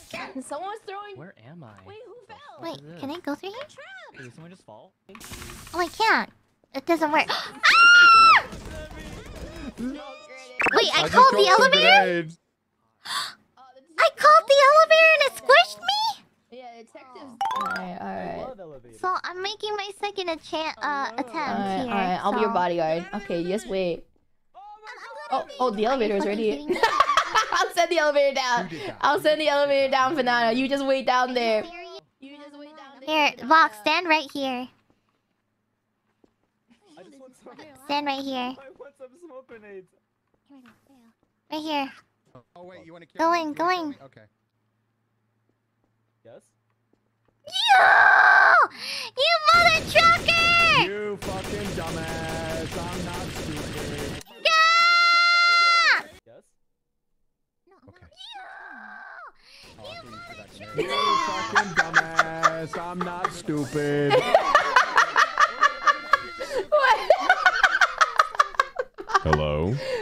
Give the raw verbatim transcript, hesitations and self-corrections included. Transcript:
Someone's throwing. Where am I? Wait, who fell? Wait, can I go through here? Did someone just fall? Oh, I can't. It doesn't work. Ah! Wait, I, I called the elevator? I called the elevator and it squished me? Yeah, detectives. Alright, alright. So I'm making my second attempt, uh, attempt Alright, here. alright, I'll so... be your bodyguard. Okay, just wait. Oh, oh, the elevator's ready. I'll send the elevator down. I'll send the elevator down, Finana. You just wait down there. You just wait down there. Here, Vox, stand right here. Stand right here. I want some smoke grenades. Right here. Oh wait, you want to kill Going, me? going. Okay. Yes? You! You mother trucker! You fucking dumbass. I'm not stupid. Yeah! Yes? Okay. You! You fucking dumbass. I'm not stupid. What? Hello?